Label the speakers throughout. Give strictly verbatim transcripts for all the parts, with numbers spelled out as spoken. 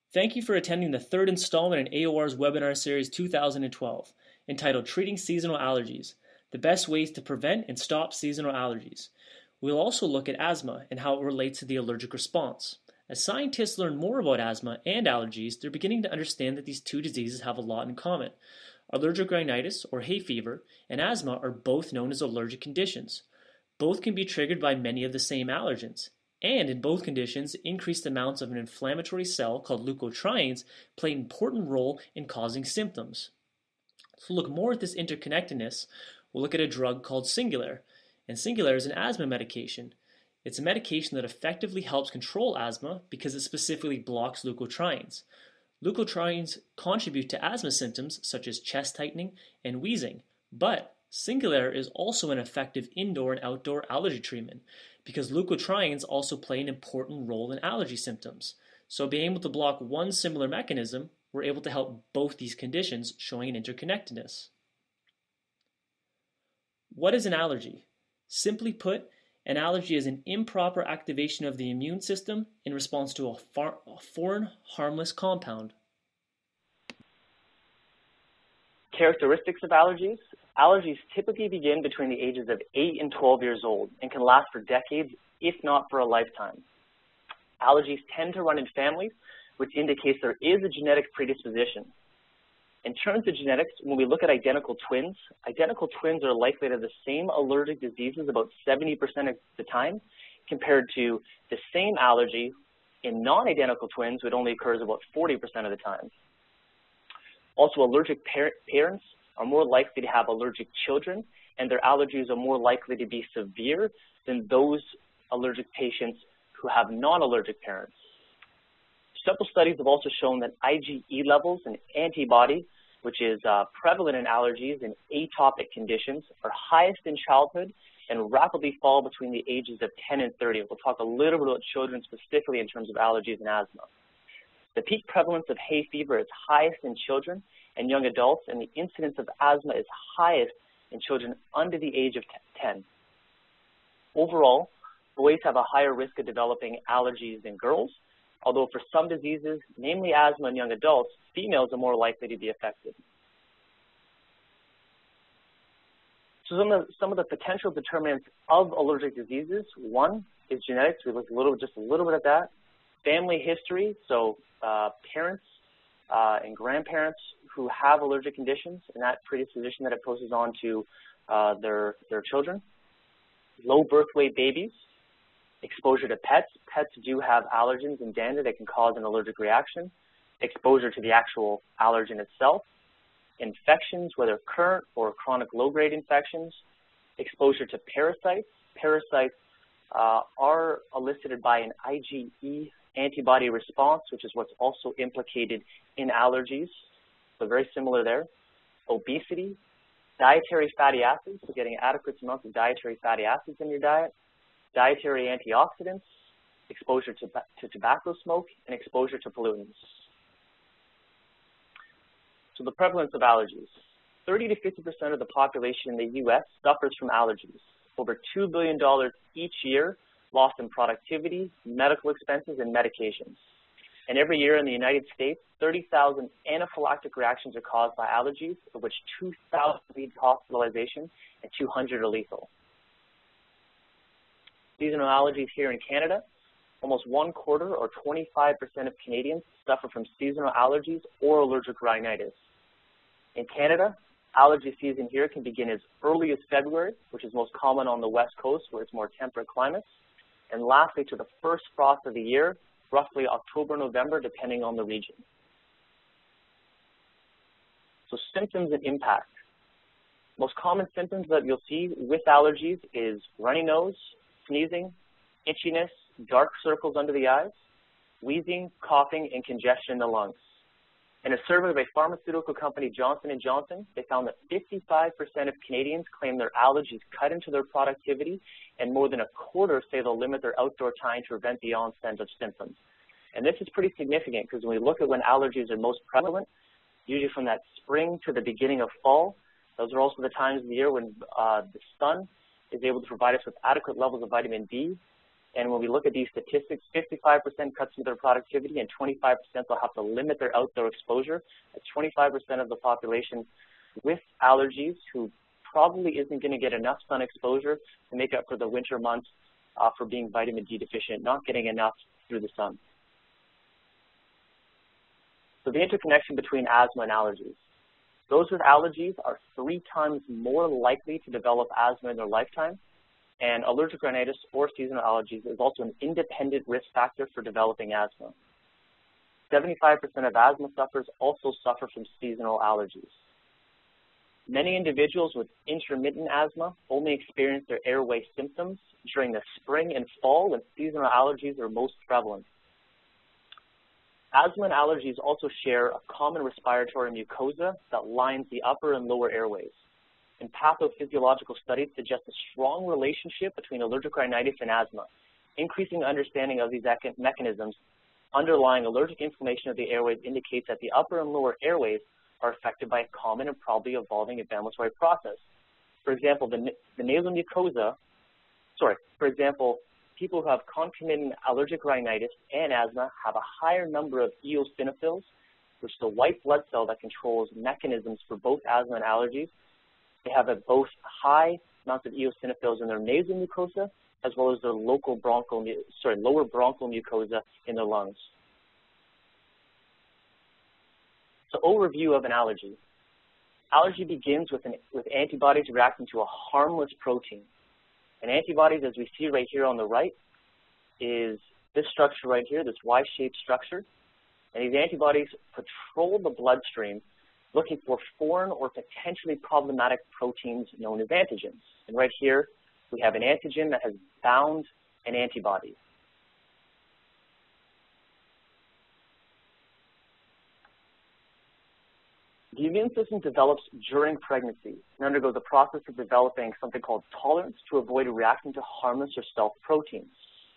Speaker 1: Thank you for attending the third installment in A O R's webinar series two thousand twelve, entitled Treating Seasonal Allergies, the Best Ways to Prevent and Stop Seasonal Allergies. We'll also look at asthma and how it relates to the allergic response. As scientists learn more about asthma and allergies, they're beginning to understand that these two diseases have a lot in common. Allergic rhinitis, or hay fever, and asthma are both known as allergic conditions. Both can be triggered by many of the same allergens. And in both conditions, increased amounts of an inflammatory cell called leukotrienes play an important role in causing symptoms. To look more at this interconnectedness, we'll look at a drug called Singulair. And Singulair is an asthma medication. It's a medication that effectively helps control asthma because it specifically blocks leukotrienes. Leukotrienes contribute to asthma symptoms such as chest tightening and wheezing, but Singulair is also an effective indoor and outdoor allergy treatment because leukotrienes also play an important role in allergy symptoms. So being able to block one similar mechanism, we're able to help both these conditions, showing an interconnectedness. What is an allergy? Simply put, an allergy is an improper activation of the immune system in response to a, far, a foreign, harmless compound.
Speaker 2: Characteristics of allergies. Allergies typically begin between the ages of eight and twelve years old and can last for decades, if not for a lifetime. Allergies tend to run in families, which indicates there is a genetic predisposition. In terms of genetics, when we look at identical twins, identical twins are likely to have the same allergic diseases about seventy percent of the time, compared to the same allergy in non-identical twins, which only occurs about forty percent of the time. Also, allergic par parents are more likely to have allergic children, and their allergies are more likely to be severe than those allergic patients who have non-allergic parents. Several studies have also shown that IgE levels and antibody, which is uh, prevalent in allergies and atopic conditions, are highest in childhood and rapidly fall between the ages of ten and thirty. We'll talk a little bit about children specifically in terms of allergies and asthma. The peak prevalence of hay fever is highest in children and young adults, and the incidence of asthma is highest in children under the age of ten. Overall, boys have a higher risk of developing allergies than girls, although for some diseases, namely asthma in young adults, females are more likely to be affected. So some of, some of the potential determinants of allergic diseases, one is genetics. We looked a little, just a little bit at that. Family history, so uh, parents uh, and grandparents who have allergic conditions, and that predisposition that it poses on to uh, their, their children. Low birth weight babies. Exposure to pets. Pets do have allergens and dander that can cause an allergic reaction. Exposure to the actual allergen itself. Infections, whether current or chronic low-grade infections. Exposure to parasites. Parasites uh, are elicited by an IgE antibody response, which is what's also implicated in allergies. So very similar there. Obesity. Dietary fatty acids, so getting adequate amounts of dietary fatty acids in your diet. Dietary antioxidants, exposure to, to tobacco smoke, and exposure to pollutants. So the prevalence of allergies. thirty to fifty percent of the population in the U S suffers from allergies. Over two billion dollars each year lost in productivity, medical expenses, and medications. And every year in the United States, thirty thousand anaphylactic reactions are caused by allergies, of which two thousand lead to hospitalization and two hundred are lethal. Seasonal allergies here in Canada, almost one quarter or twenty-five percent of Canadians suffer from seasonal allergies or allergic rhinitis. In Canada, allergy season here can begin as early as February, which is most common on the West Coast where it's more temperate climates, and lastly to the first frost of the year, roughly October, November, depending on the region. So symptoms and impact. Most common symptoms that you'll see with allergies is runny nose, sneezing, itchiness, dark circles under the eyes, wheezing, coughing, and congestion in the lungs. In a survey by pharmaceutical company Johnson and Johnson, they found that fifty-five percent of Canadians claim their allergies cut into their productivity, and more than a quarter say they'll limit their outdoor time to prevent the onset of symptoms. And this is pretty significant because when we look at when allergies are most prevalent, usually from that spring to the beginning of fall, those are also the times of the year when uh, the sun is able to provide us with adequate levels of vitamin D, And when we look at these statistics, fifty-five percent cuts through their productivity and twenty-five percent will have to limit their outdoor exposure. That's twenty-five percent of the population with allergies who probably isn't going to get enough sun exposure to make up for the winter months uh, for being vitamin D deficient, not getting enough through the sun. So the interconnection between asthma and allergies. Those with allergies are three times more likely to develop asthma in their lifetime, and allergic rhinitis or seasonal allergies is also an independent risk factor for developing asthma. seventy-five percent of asthma sufferers also suffer from seasonal allergies. Many individuals with intermittent asthma only experience their airway symptoms during the spring and fall when seasonal allergies are most prevalent. Asthma and allergies also share a common respiratory mucosa that lines the upper and lower airways. And pathophysiological studies suggest a strong relationship between allergic rhinitis and asthma. Increasing understanding of these mechanisms underlying allergic inflammation of the airways indicates that the upper and lower airways are affected by a common and probably evolving inflammatory process. For example, the, the nasal mucosa, sorry, for example, people who have concomitant allergic rhinitis and asthma have a higher number of eosinophils, which is the white blood cell that controls mechanisms for both asthma and allergies. They have a both high amounts of eosinophils in their nasal mucosa as well as their local bronchial, sorry, lower bronchial mucosa in their lungs. So overview of an allergy. Allergy begins with, an, with antibodies reacting to a harmless protein. And antibodies, as we see right here on the right, is this structure right here, this Y-shaped structure. And these antibodies patrol the bloodstream looking for foreign or potentially problematic proteins known as antigens. And right here, we have an antigen that has bound an antibody. The immune system develops during pregnancy and undergoes a process of developing something called tolerance to avoid reacting to harmless or stealth proteins.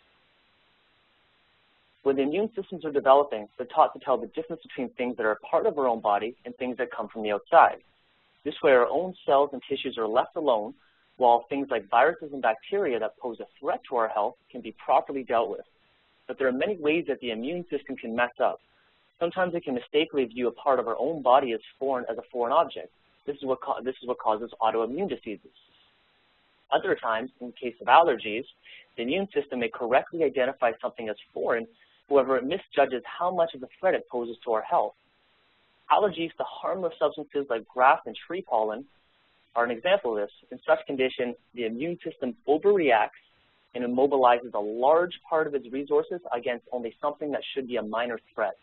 Speaker 2: When the immune systems are developing, they're taught to tell the difference between things that are a part of our own body and things that come from the outside. This way, our own cells and tissues are left alone, while things like viruses and bacteria that pose a threat to our health can be properly dealt with. But there are many ways that the immune system can mess up. Sometimes it can mistakenly view a part of our own body as foreign, as a foreign object. This is what, this is what causes autoimmune diseases. Other times, in the case of allergies, the immune system may correctly identify something as foreign. However, it misjudges how much of a threat it poses to our health. Allergies to harmless substances like grass and tree pollen are an example of this. In such condition, the immune system overreacts and immobilizes a large part of its resources against only something that should be a minor threat.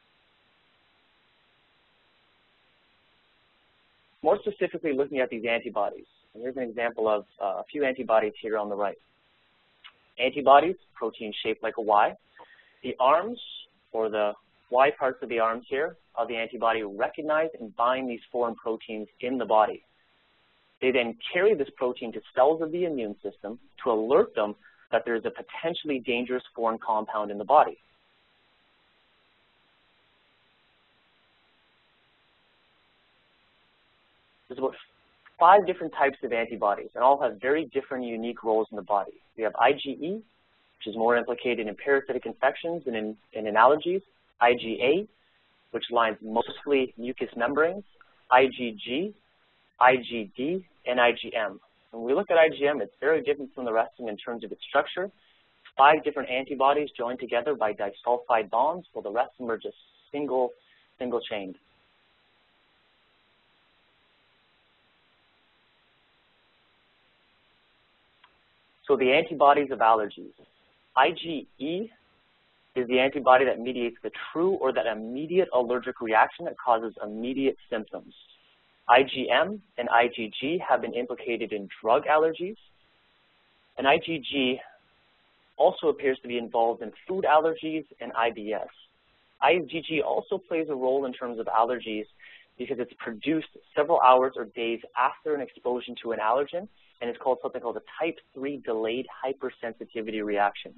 Speaker 2: More specifically, looking at these antibodies. And here's an example of uh, a few antibodies here on the right. Antibodies, protein shaped like a Y. The arms, or the Y parts of the arms here, of the antibody recognize and bind these foreign proteins in the body. They then carry this protein to cells of the immune system to alert them that there is a potentially dangerous foreign compound in the body. There's about five different types of antibodies, and all have very different unique roles in the body. We have I G E, which is more implicated in parasitic infections and in, and in allergies, I G A, which lines mostly mucous membranes, I G G, I G D, and I G M. When we look at I G M, it's very different from the rest of them in terms of its structure. Five different antibodies joined together by disulfide bonds, while the rest of them are just single, single chained. So the antibodies of allergies. I G E is the antibody that mediates the true or that immediate allergic reaction that causes immediate symptoms. I G M and I G G have been implicated in drug allergies, and I G G also appears to be involved in food allergies and I B S. I G G also plays a role in terms of allergies because it's produced several hours or days after an exposure to an allergen, and it's called something called a type three delayed hypersensitivity reaction.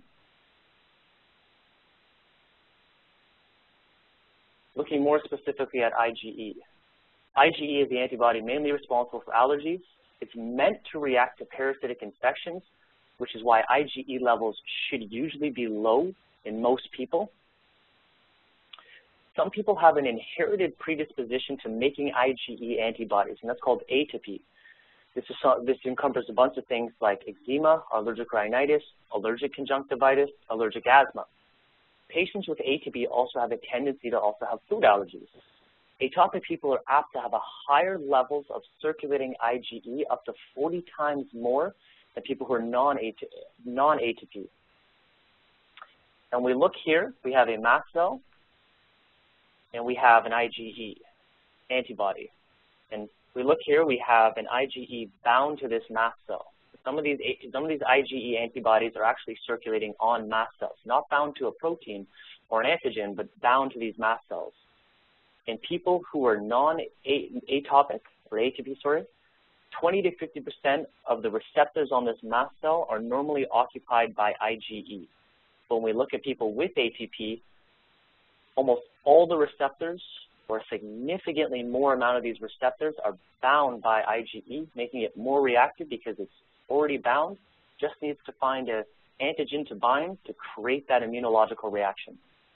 Speaker 2: Looking more specifically at I G E. I G E is the antibody mainly responsible for allergies. It's meant to react to parasitic infections, which is why IgE levels should usually be low in most people. Some people have an inherited predisposition to making IgE antibodies, and that's called atopy. This, is, this encompasses a bunch of things like eczema, allergic rhinitis, allergic conjunctivitis, allergic asthma. Patients with atopy also have a tendency to also have food allergies. Atopic people are apt to have a higher levels of circulating IgE, up to forty times more than people who are non-atopy. And we look here, we have a mast cell, and we have an IgE antibody. And we look here, we have an IgE bound to this mast cell. Some of these, some of these IgE antibodies are actually circulating on mast cells, not bound to a protein or an antigen, but bound to these mast cells. In people who are non-atopic, or atopy, sorry, twenty to fifty percent of the receptors on this mast cell are normally occupied by IgE. When we look at people with A T P, almost all the receptors, or a significantly more amount of these receptors, are bound by IgE, making it more reactive because it's already bound, just needs to find an antigen to bind to create that immunological reaction.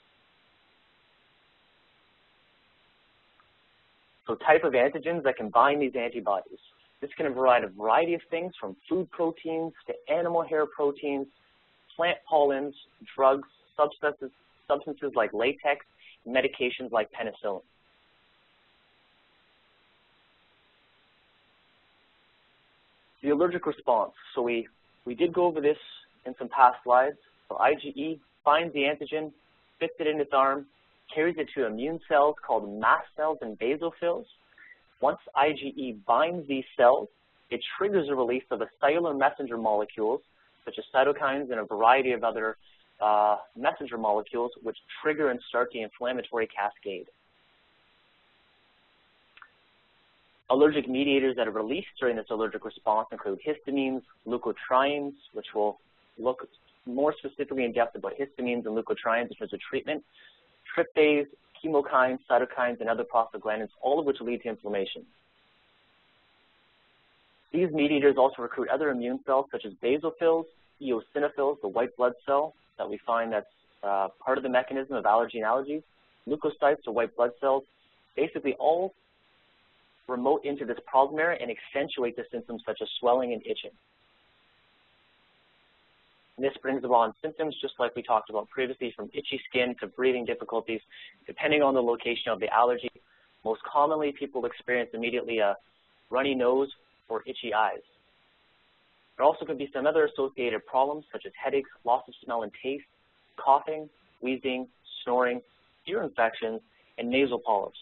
Speaker 2: So type of antigens that can bind these antibodies. This can provide a variety of things, from food proteins to animal hair proteins, plant pollens, drugs, substances, substances like latex, and medications like penicillin. The allergic response. So we, we did go over this in some past slides. So IgE finds the antigen, fits it in its arm, carries it to immune cells called mast cells and basophils. Once IgE binds these cells, it triggers a release of the cellular messenger molecules, such as cytokines and a variety of other uh, messenger molecules, which trigger and start the inflammatory cascade. Allergic mediators that are released during this allergic response include histamines, leukotrienes, which we'll look more specifically in depth about histamines and leukotrienes in terms of treatment, tryptase, chemokines, cytokines, and other prostaglandins, all of which lead to inflammation. These mediators also recruit other immune cells such as basophils, eosinophils, the white blood cell that we find that's uh, part of the mechanism of allergy and allergies, leukocytes, or white blood cells, basically all remote into this problem area and accentuate the symptoms such as swelling and itching. And this brings about symptoms just like we talked about previously, from itchy skin to breathing difficulties, depending on the location of the allergy. Most commonly, people experience immediately a runny nose or itchy eyes. There also could be some other associated problems such as headaches, loss of smell and taste, coughing, wheezing, snoring, ear infections, and nasal polyps.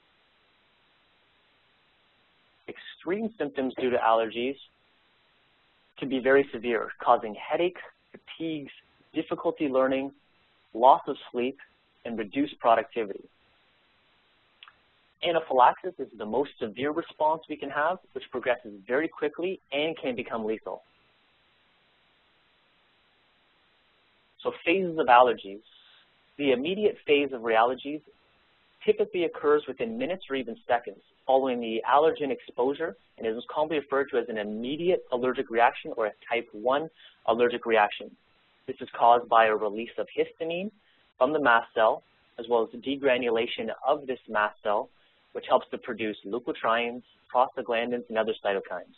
Speaker 2: Extreme symptoms due to allergies can be very severe, causing headaches, fatigues, difficulty learning, loss of sleep, and reduced productivity. Anaphylaxis is the most severe response we can have, which progresses very quickly and can become lethal. So phases of allergies. The immediate phase of reallergies typically occurs within minutes or even seconds following the allergen exposure, and is commonly referred to as an immediate allergic reaction or a type one allergic reaction. This is caused by a release of histamine from the mast cell, as well as the degranulation of this mast cell, which helps to produce leukotrienes, prostaglandins, and other cytokines.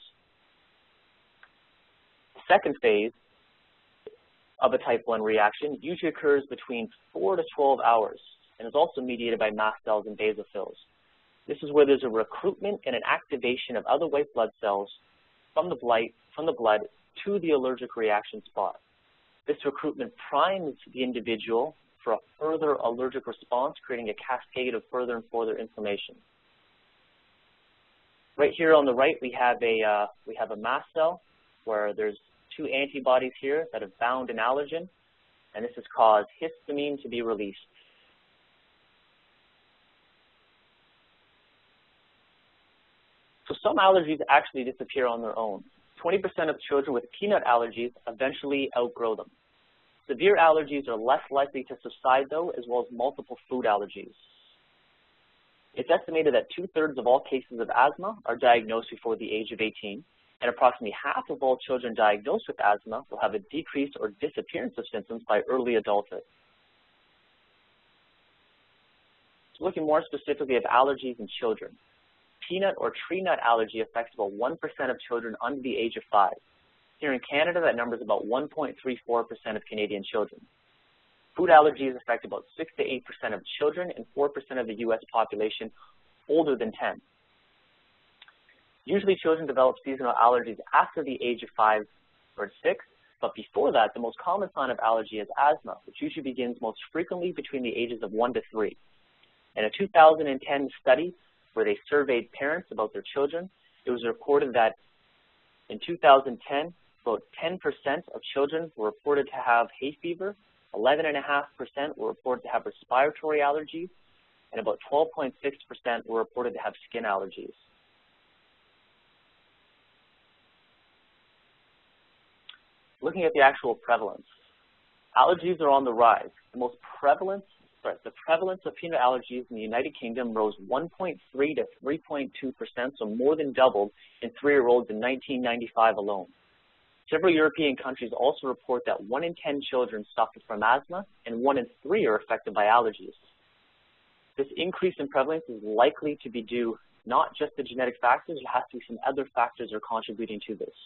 Speaker 2: The second phase of a type one reaction usually occurs between four to twelve hours and is also mediated by mast cells and basophils. This is where there's a recruitment and an activation of other white blood cells from the blood, from the blood to the allergic reaction spot. This recruitment primes the individual for a further allergic response, creating a cascade of further and further inflammation. Right here on the right, we have a uh, we have a mast cell where there's two antibodies here that have bound an allergen, and this has caused histamine to be released. So some allergies actually disappear on their own. twenty percent of children with peanut allergies eventually outgrow them. Severe allergies are less likely to subside, though, as well as multiple food allergies. It's estimated that two-thirds of all cases of asthma are diagnosed before the age of eighteen, and approximately half of all children diagnosed with asthma will have a decrease or disappearance of symptoms by early adulthood. So looking more specifically at allergies in children, peanut or tree nut allergy affects about one percent of children under the age of five. Here in Canada, that number is about one point three four percent of Canadian children. Food allergies affect about six to eight percent of children and four percent of the U S population older than ten. Usually children develop seasonal allergies after the age of five or six, but before that, the most common sign of allergy is asthma, which usually begins most frequently between the ages of one to three. In a two thousand ten study where they surveyed parents about their children, it was reported that in two thousand ten, about ten percent of children were reported to have hay fever, eleven point five percent were reported to have respiratory allergies, and about twelve point six percent were reported to have skin allergies. Looking at the actual prevalence, allergies are on the rise. The most prevalence, sorry, the prevalence of peanut allergies in the United Kingdom rose one point three to three point two percent, so more than doubled in three-year-olds in nineteen ninety-five alone. Several European countries also report that one in ten children suffer from asthma and one in three are affected by allergies. This increase in prevalence is likely to be due not just to genetic factors, there has to be some other factors that are contributing to this.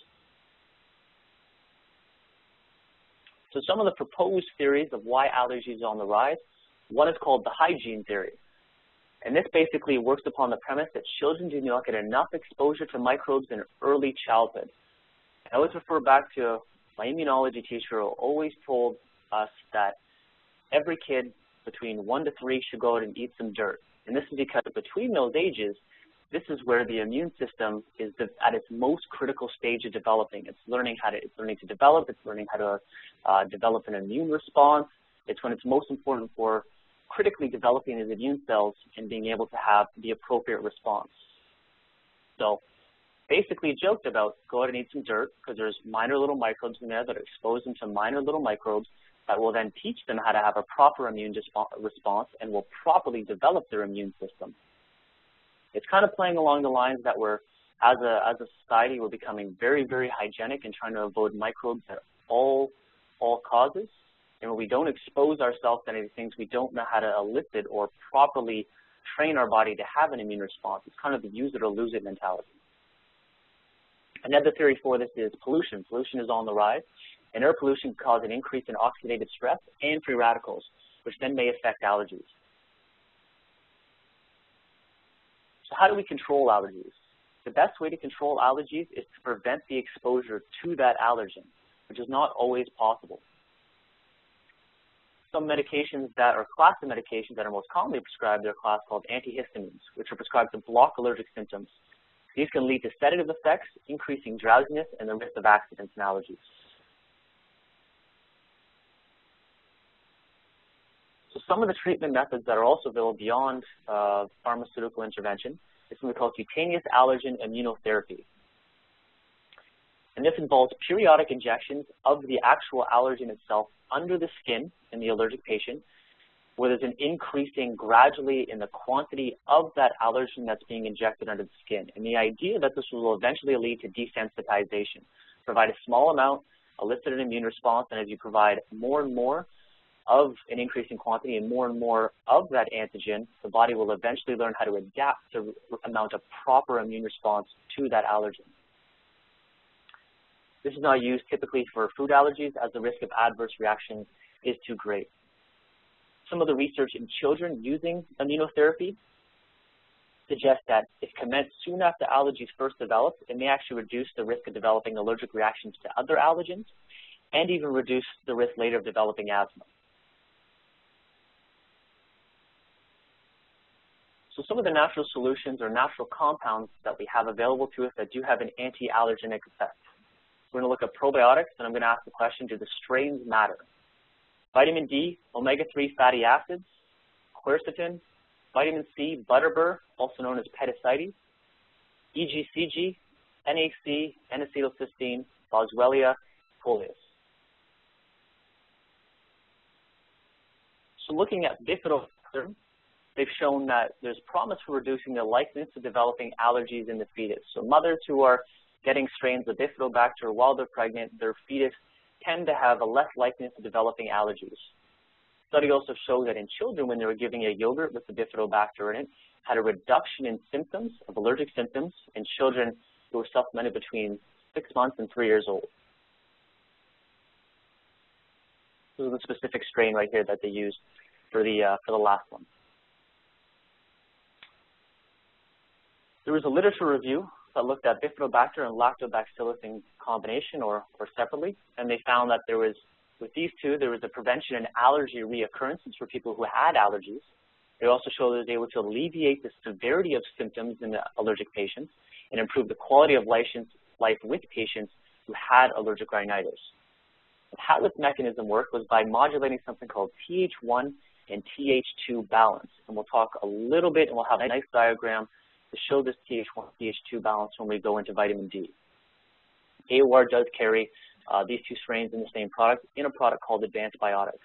Speaker 2: So some of the proposed theories of why allergies are on the rise, one is called the hygiene theory. And this basically works upon the premise that children do not get enough exposure to microbes in early childhood. I always refer back to my immunology teacher who always told us that every kid between one to three should go out and eat some dirt. And this is because between those ages, this is where the immune system is at its most critical stage of developing. It's learning how to, it's learning to develop, it's learning how to uh, develop an immune response. It's when it's most important for critically developing his immune cells and being able to have the appropriate response. So basically joked about go out and eat some dirt because there's minor little microbes in there that expose them to minor little microbes that will then teach them how to have a proper immune response and will properly develop their immune system. It's kind of playing along the lines that we're, as a, as a society, we're becoming very, very hygienic and trying to avoid microbes at all, all causes. And when we don't expose ourselves to any of these things, we don't know how to elicit or properly train our body to have an immune response. It's kind of the use it or lose it mentality. Another theory for this is pollution. Pollution is on the rise, and air pollution can cause an increase in oxidative stress and free radicals, which then may affect allergies. So how do we control allergies? The best way to control allergies is to prevent the exposure to that allergen, which is not always possible. Some medications that are class of medications that are most commonly prescribed are a class called antihistamines, which are prescribed to block allergic symptoms. These can lead to sedative effects, increasing drowsiness, and the risk of accidents and allergies. So some of the treatment methods that are also available beyond uh, pharmaceutical intervention is something called cutaneous allergen immunotherapy. And this involves periodic injections of the actual allergen itself under the skin in the allergic patient, where there's an increasing gradually in the quantity of that allergen that's being injected under the skin. And the idea that this will eventually lead to desensitization. Provide a small amount, elicit an immune response, and as you provide more and more of an increasing quantity and more and more of that antigen, the body will eventually learn how to adapt to amount of proper immune response to that allergen. This is not used typically for food allergies as the risk of adverse reactions is too great. Some of the research in children using immunotherapy suggests that if commenced soon after allergies first develop, it may actually reduce the risk of developing allergic reactions to other allergens and even reduce the risk later of developing asthma. So some of the natural solutions or natural compounds that we have available to us that do have an anti-allergenic effect. We're going to look at probiotics, and I'm going to ask the question, do the strains matter? Vitamin D, omega three fatty acids, quercetin, vitamin C, butterbur, also known as petacites, E G C G, N A C, N-acetylcysteine, Boswellia, folius. So looking at bifidobacter, they've shown that there's promise for reducing the likeliness of developing allergies in the fetus. So mothers who are getting strains of bifidobacter while they're pregnant, their fetus tend to have a less likeness to developing allergies. Study also showed that in children, when they were giving a yogurt with the bifidobacter in it, had a reduction in symptoms, of allergic symptoms, in children who were supplemented between six months and three years old. This is the specific strain right here that they used for the, uh, for the last one. There was a literature review that looked at bifidobacter and lactobacillus in combination or, or separately, and they found that there was, with these two, there was a prevention in allergy reoccurrences for people who had allergies. They also showed that they were able to alleviate the severity of symptoms in the allergic patients and improve the quality of life with patients who had allergic rhinitis. And how this mechanism worked was by modulating something called T H one and T H two balance. And we'll talk a little bit, and we'll have a nice diagram to show this T H one, T H two balance when we go into vitamin D. A O R does carry uh, these two strains in the same product, in a product called Advanced Biotics.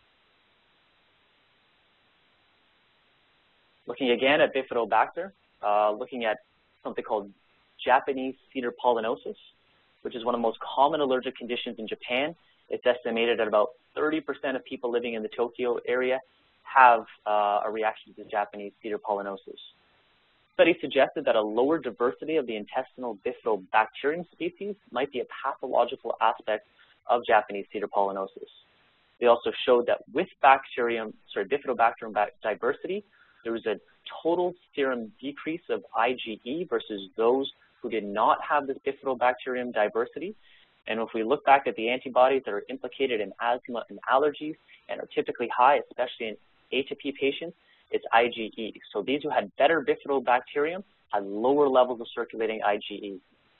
Speaker 2: Looking again at bifidobacter, uh, looking at something called Japanese cedar pollinosis, which is one of the most common allergic conditions in Japan. It's estimated that about thirty percent of people living in the Tokyo area have uh, a reaction to Japanese cedar pollinosis. Studies suggested that a lower diversity of the intestinal bifidobacterium species might be a pathological aspect of Japanese cedar pollinosis. They also showed that with bacterium, sorry, bifidobacterium diversity, there was a total serum decrease of I G E versus those who did not have this bifidobacterium diversity. And if we look back at the antibodies that are implicated in asthma and allergies and are typically high, especially in A T P patients, it's I G E. So these who had better bifidobacterium had lower levels of circulating I G E.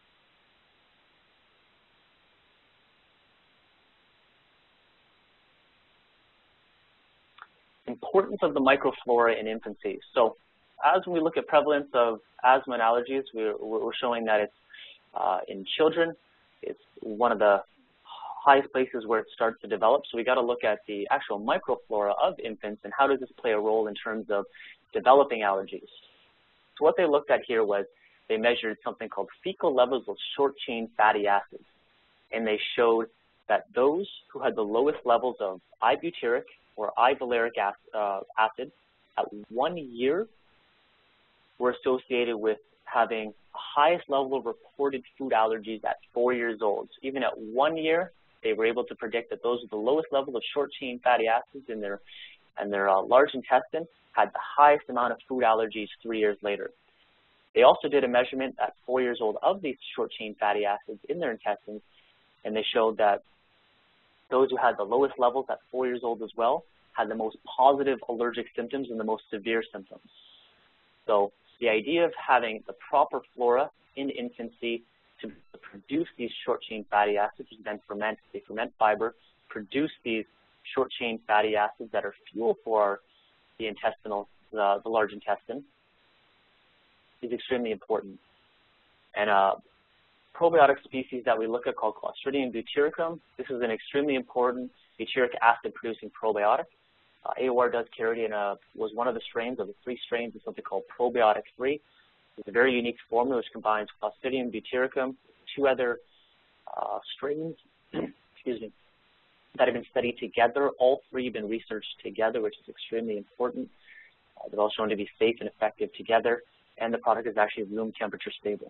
Speaker 2: Importance of the microflora in infancy. So as we look at prevalence of asthma and allergies, we're, we're showing that it's uh, in children. It's one of the highest places where it starts to develop. So we got to look at the actual microflora of infants and how does this play a role in terms of developing allergies. So what they looked at here was they measured something called fecal levels of short-chain fatty acids. And they showed that those who had the lowest levels of ibutyric or ivaleric uh, acid at one year were associated with having the highest level of reported food allergies at four years old. So even at one year, they were able to predict that those with the lowest level of short-chain fatty acids in their, in their uh, large intestine had the highest amount of food allergies three years later. They also did a measurement at four years old of these short-chain fatty acids in their intestines, and they showed that those who had the lowest levels at four years old as well had the most positive allergic symptoms and the most severe symptoms. So the idea of having the proper flora in infancy to produce these short-chain fatty acids, which then ferment, they ferment fiber, produce these short-chain fatty acids that are fuel for the intestinal, the, the large intestine, is extremely important. And a probiotic species that we look at called Clostridium butyricum, this is an extremely important butyric acid-producing probiotic. Uh, A O R does carry it in a, was one of the strains of the three strains of something called probiotic three. It's a very unique formula which combines Clostridium butyricum, two other uh, strains, excuse me, that have been studied together. All three have been researched together, which is extremely important. Uh, they're all shown to be safe and effective together, and the product is actually room temperature stable.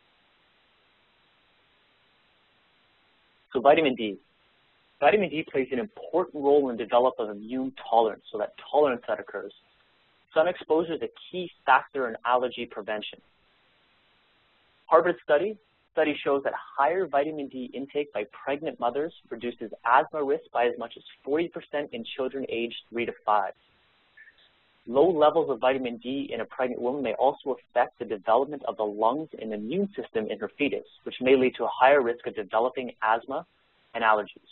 Speaker 2: So vitamin D. Vitamin D plays an important role in the development of immune tolerance, so that tolerance that occurs. Sun exposure is a key factor in allergy prevention. Harvard study, study shows that higher vitamin D intake by pregnant mothers reduces asthma risk by as much as forty percent in children aged three to five. Low levels of vitamin D in a pregnant woman may also affect the development of the lungs and immune system in her fetus, which may lead to a higher risk of developing asthma and allergies.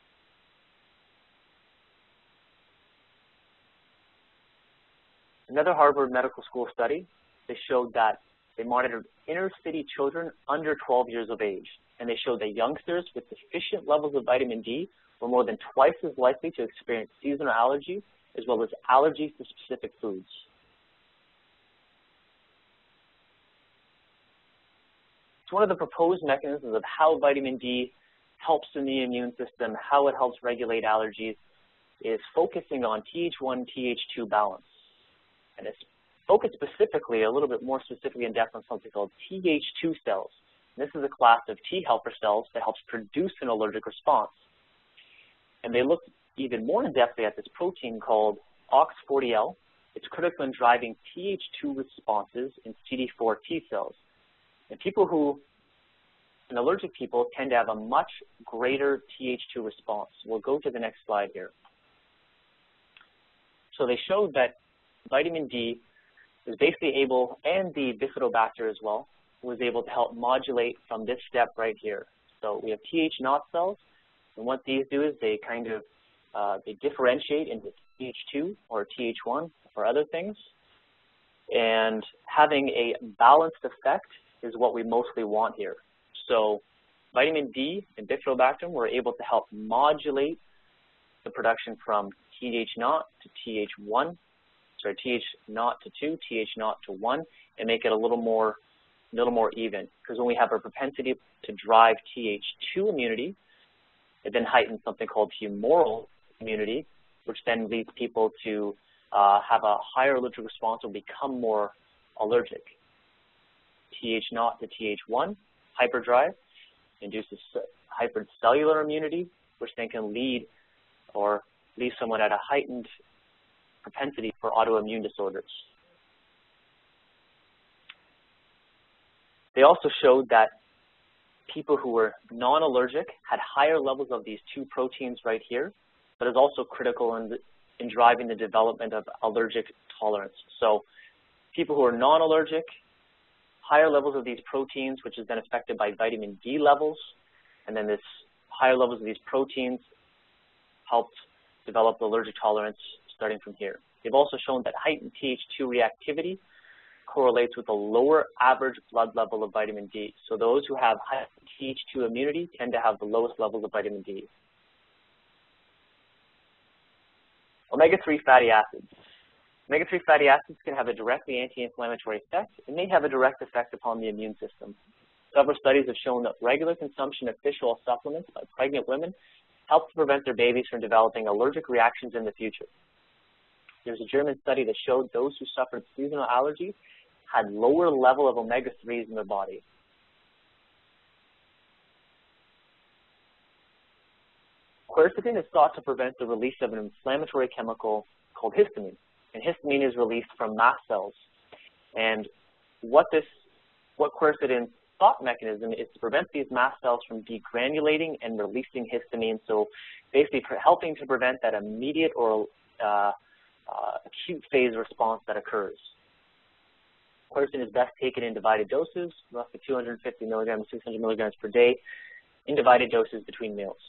Speaker 2: Another Harvard Medical School study, they showed that they monitored inner city children under twelve years of age, and they showed that youngsters with sufficient levels of vitamin D were more than twice as likely to experience seasonal allergies as well as allergies to specific foods. It's one of the proposed mechanisms of how vitamin D helps in the immune system, how it helps regulate allergies, is focusing on T H one T H two balance. And it's focused specifically, a little bit more specifically in depth on something called T H two cells. And this is a class of T helper cells that helps produce an allergic response. And they look even more in depth at this protein called O X forty L. It's critical in driving T H two responses in C D four T cells. And people who, and allergic people, tend to have a much greater T H two response. We'll go to the next slide here. So they showed that vitamin D is basically able, and the bifidobacter as well, was able to help modulate from this step right here. So we have T H naught cells, and what these do is they kind of, uh, they differentiate into T H two or T H one or other things. And having a balanced effect is what we mostly want here. So vitamin D and bifidobacter were able to help modulate the production from T H naught to T H one, sorry, T H naught to two, T H naught to one, and make it a little more, a little more even. Because when we have a propensity to drive T H two immunity, it then heightens something called humoral immunity, which then leads people to uh, have a higher allergic response or become more allergic. T H naught to T H one, hyperdrive, induces hypercellular immunity, which then can lead or leave someone at a heightened propensity for autoimmune disorders. They also showed that people who were non-allergic had higher levels of these two proteins right here, but is also critical in, the, in driving the development of allergic tolerance. So people who are non-allergic, higher levels of these proteins, which is then affected by vitamin D levels, and then this higher levels of these proteins helped develop allergic tolerance starting from here. They've also shown that heightened T H two reactivity correlates with a lower average blood level of vitamin D. So those who have high T H two immunity tend to have the lowest levels of vitamin D. omega three fatty acids. omega three fatty acids can have a directly anti-inflammatory effect and may have a direct effect upon the immune system. Several studies have shown that regular consumption of fish oil supplements by pregnant women helps to prevent their babies from developing allergic reactions in the future. There's a German study that showed those who suffered seasonal allergies had lower level of omega threes in their body. Quercetin is thought to prevent the release of an inflammatory chemical called histamine. And histamine is released from mast cells. And what this, what quercetin's thought mechanism is to prevent these mast cells from degranulating and releasing histamine, so basically helping to prevent that immediate or uh, uh, acute phase response that occurs. Quercetin is best taken in divided doses, roughly two hundred fifty milligrams, six hundred milligrams per day, in divided doses between meals.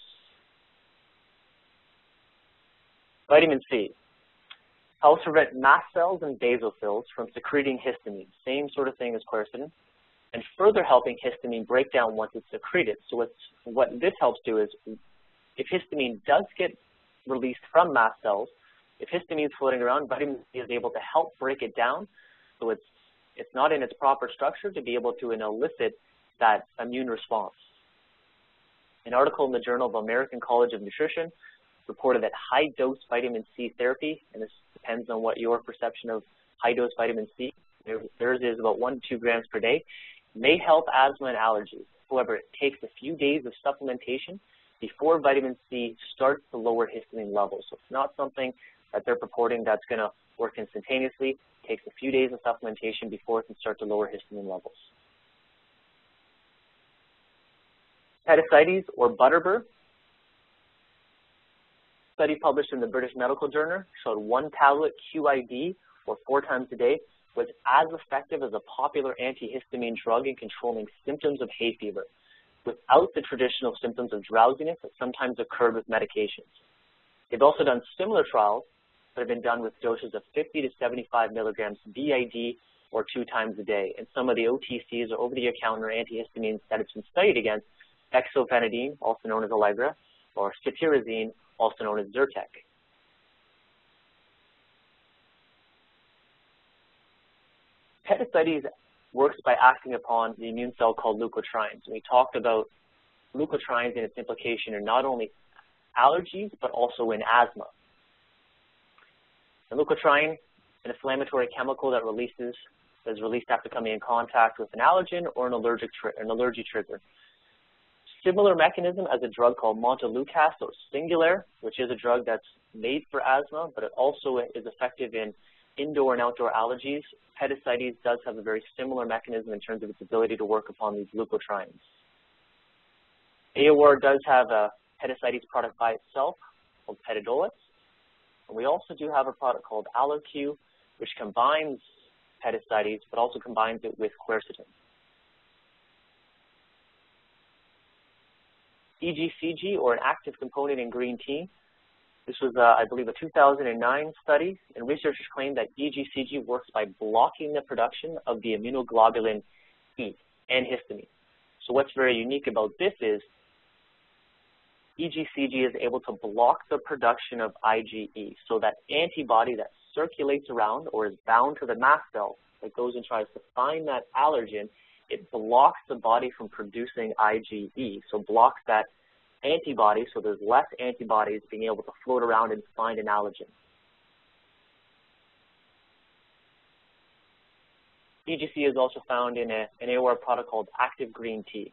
Speaker 2: Vitamin C helps prevent mast cells and basophils from secreting histamine, same sort of thing as quercetin, and further helping histamine break down once it's secreted. So it's, what this helps do is, if histamine does get released from mast cells, if histamine is floating around, vitamin C is able to help break it down, so it's, it's not in its proper structure to be able to elicit that immune response. An article in the Journal of American College of Nutrition reported that high-dose vitamin C therapy, and this depends on what your perception of high-dose vitamin C, theirs is about one to two grams per day, may help asthma and allergies. However, it takes a few days of supplementation before vitamin C starts to lower histamine levels. So it's not something that they're purporting that's going to work instantaneously. It takes a few days of supplementation before it can start to lower histamine levels. Petasites or butterbur. A study published in the British Medical Journal showed one tablet Q I D, or four times a day, was as effective as a popular antihistamine drug in controlling symptoms of hay fever, without the traditional symptoms of drowsiness that sometimes occurred with medications. They've also done similar trials that have been done with doses of fifty to seventy-five milligrams B I D or two times a day. And some of the O T Cs, or over-the-counter antihistamines that it's been studied against, exofenadine, also known as Allegra, or cetirizine, also known as Zyrtec. Petasites works by acting upon the immune cell called leukotrienes. And we talked about leukotrienes and its implication in not only allergies, but also in asthma. The leukotriene, an inflammatory chemical that releases, that is released after coming in contact with an allergen or an, allergic tri an allergy trigger. Similar mechanism as a drug called montelukast, or Singulair, which is a drug that's made for asthma, but it also is effective in indoor and outdoor allergies. Pedicides does have a very similar mechanism in terms of its ability to work upon these leukotrienes. A O R does have a pedicides product by itself called Pedidolix. And we also do have a product called Allergy, which combines pedicides, but also combines it with quercetin. E G C G, or an active component in green tea. This was, uh, I believe, a two thousand nine study, and researchers claimed that E G C G works by blocking the production of the immunoglobulin E and histamine. So what's very unique about this is E G C G is able to block the production of IgE, so that antibody that circulates around or is bound to the mast cell that goes and tries to find that allergen, it blocks the body from producing IgE, so blocks that antibody, so there's less antibodies being able to float around and find an allergen. E G C is also found in a, an A O R product called active green tea.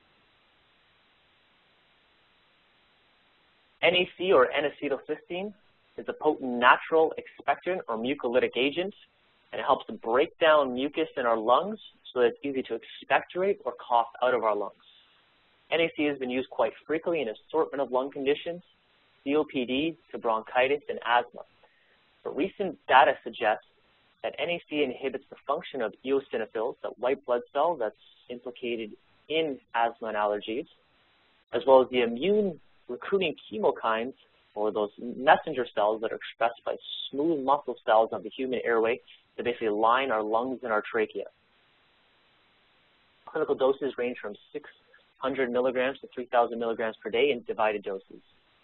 Speaker 2: N A C, or N-acetylcysteine, is a potent natural expectorant or mucolytic agent, and it helps to break down mucus in our lungs so that it's easy to expectorate or cough out of our lungs. N A C has been used quite frequently in an assortment of lung conditions, C O P D to bronchitis and asthma. But recent data suggests that N A C inhibits the function of eosinophils, that white blood cell that's implicated in asthma and allergies, as well as the immune recruiting chemokines, or those messenger cells that are expressed by smooth muscle cells of the human airway to basically line our lungs and our trachea. Clinical doses range from six hundred milligrams to three thousand milligrams per day in divided doses.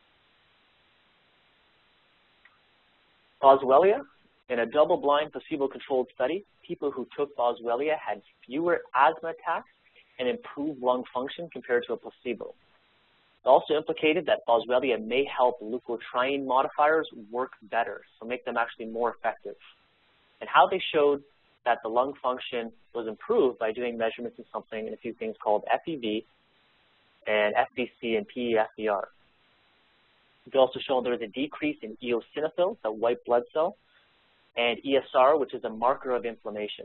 Speaker 2: Boswellia, in a double-blind placebo-controlled study, people who took Boswellia had fewer asthma attacks and improved lung function compared to a placebo. It also implicated that Boswellia may help leukotriene modifiers work better, so make them actually more effective. And how they showed that the lung function was improved by doing measurements in something in a few things called F E V and F B C and P E F B R. It also showed there was a decrease in eosinophils, that white blood cell, and E S R, which is a marker of inflammation.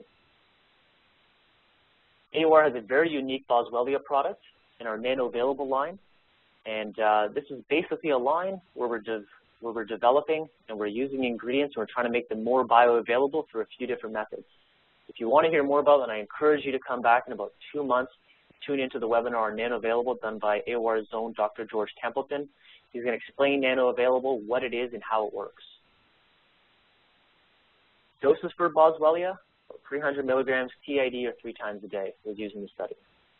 Speaker 2: A O R has a very unique Boswellia product in our nano-available line. And uh, this is basically a line where we're, de where we're developing and we're using ingredients and we're trying to make them more bioavailable through a few different methods. If you want to hear more about it, I encourage you to come back in about two months, tune into the webinar on Nano Available done by A O R's own Doctor George Templeton. He's going to explain Nano Available, what it is and how it works. Doses for Boswellia, three hundred milligrams T I D or three times a day was used in the study.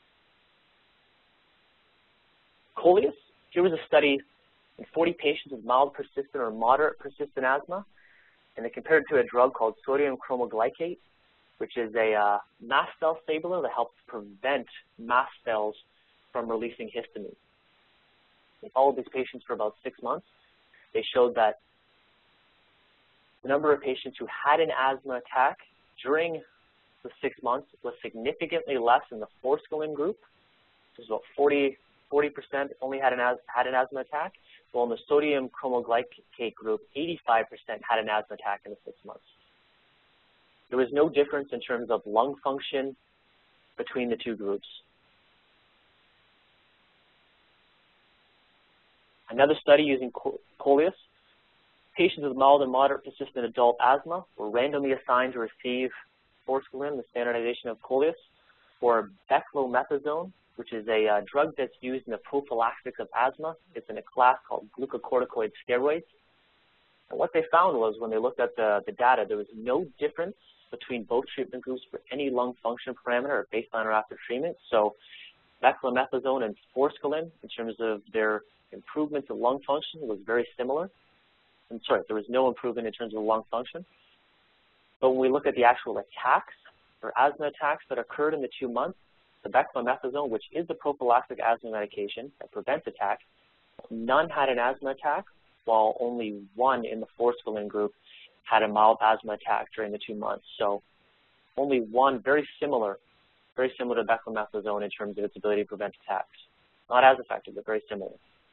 Speaker 2: Coleus, here was a study in forty patients with mild persistent or moderate persistent asthma, and they compared it to a drug called sodium chromoglycate, which is a uh, mast cell stabilizer that helps prevent mast cells from releasing histamine. They followed these patients for about six months. They showed that the number of patients who had an asthma attack during the six months was significantly less in the forskolin group. It was about forty percent only had an, as had an asthma attack, while in the sodium chromoglycate group, eighty-five percent had an asthma attack in the six months. There was no difference in terms of lung function between the two groups. Another study using Coleus, patients with mild and moderate persistent adult asthma were randomly assigned to receive forskolin, the standardization of Coleus, or beclomethasone, which is a uh, drug that's used in the prophylaxis of asthma. It's in a class called glucocorticoid steroids. And what they found was when they looked at the, the data, there was no difference between both treatment groups for any lung function parameter or baseline or after treatment. So beclomethasone and forskolin, in terms of their improvements in lung function, was very similar. I'm sorry, there was no improvement in terms of lung function. But when we look at the actual attacks for asthma attacks that occurred in the two months, the beclomethasone, which is the prophylactic asthma medication that prevents attacks, none had an asthma attack, while only one in the forskolin group had a mild asthma attack during the two months. So only one, very similar, very similar to beclomethasone in terms of its ability to prevent attacks. Not as effective, but very similar.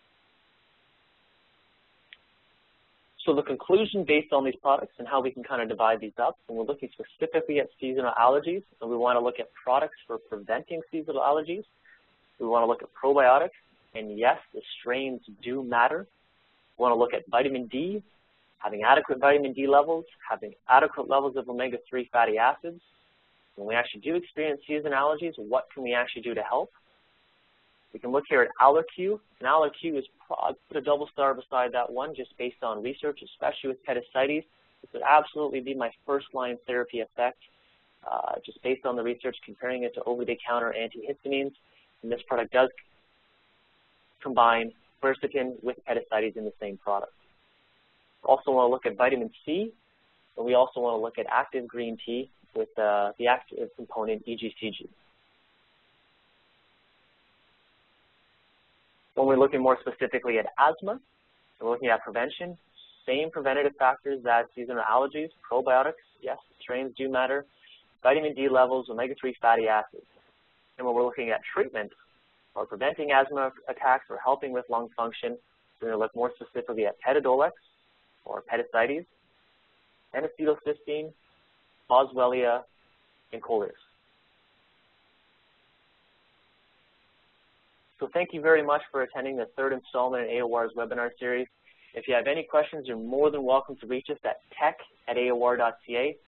Speaker 2: So the conclusion based on these products and how we can kind of divide these up, and we're looking specifically at seasonal allergies, and we want to look at products for preventing seasonal allergies. We want to look at probiotics, and yes, the strains do matter. We want to look at vitamin D, having adequate vitamin D levels, having adequate levels of omega three fatty acids. When we actually do experience seasonal allergies, what can we actually do to help? We can look here at Allergy, and Allergy is, I'll put a double star beside that one just based on research, especially with pedicitis. This would absolutely be my first line therapy effect, uh, just based on the research comparing it to over-the-counter antihistamines. And this product does combine quercetin with pedicitis in the same product. We also want to look at vitamin C, and we also want to look at active green tea with uh, the active component E G C G. When we're looking more specifically at asthma, we're looking at prevention, same preventative factors as seasonal allergies, probiotics, yes, strains do matter, vitamin D levels, omega three fatty acids. And when we're looking at treatment, or preventing asthma attacks or helping with lung function, we're going to look more specifically at Petadolex, or pedicitis, N-acetylcysteine, Boswellia, and Coleus. So thank you very much for attending the third installment in A O R's webinar series. If you have any questions, you're more than welcome to reach us at tech at A O R dot C A.